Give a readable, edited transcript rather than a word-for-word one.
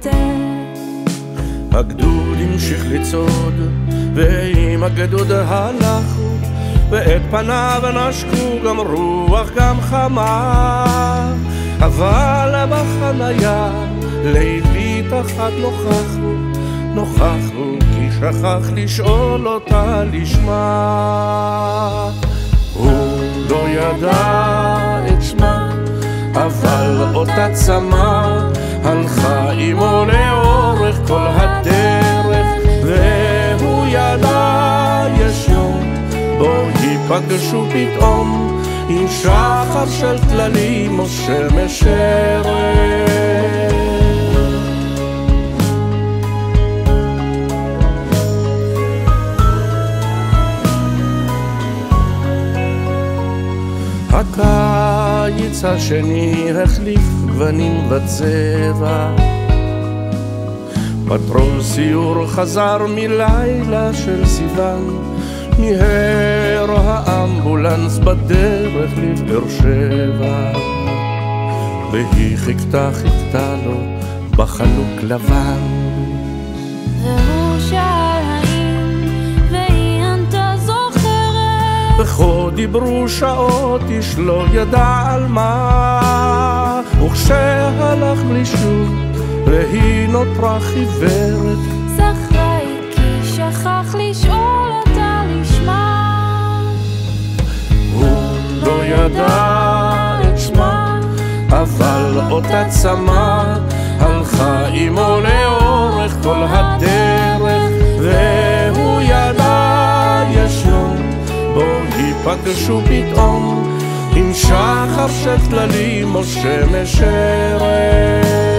הגדוד המשיך לצעוד, ועם הגדוד הלכו, ואת פניו נשקו גם רוח גם חמה. אבל בחניה לילית אחת נוכחו, כי שכח לשאול אותה לשמה. הוא לא ידע את שמה, אבל אותה צמא הלכה עמו לאורך כל הדרך, והוא ידע יש יום בו ייפגשו פתאום עם שחר של טללים או שמש ערב. הקיץ השני החליף גוונים וצבע, פטרול סיור חזר מלילה של סיוון, מיהר האמבולנס בדרך לבאר שבע, והיא חיכתה לו בחלוק לבן. והוא שאל האם, והיא ענתה זוכרת, וכה דיברו שעות, איש לא ידע על מה, וכשהלך בלי שוב והיא נותרה חיוורת, זכרה היא כי שכח לשאול אותה לשמה. הוא לא ידע את שמה, אבל אותה צמא הלכה עמו לאורך כל הדרך, והוא ידע יש יום בו ייפגשו פתאום עם שחר של טללים או שמש ערב.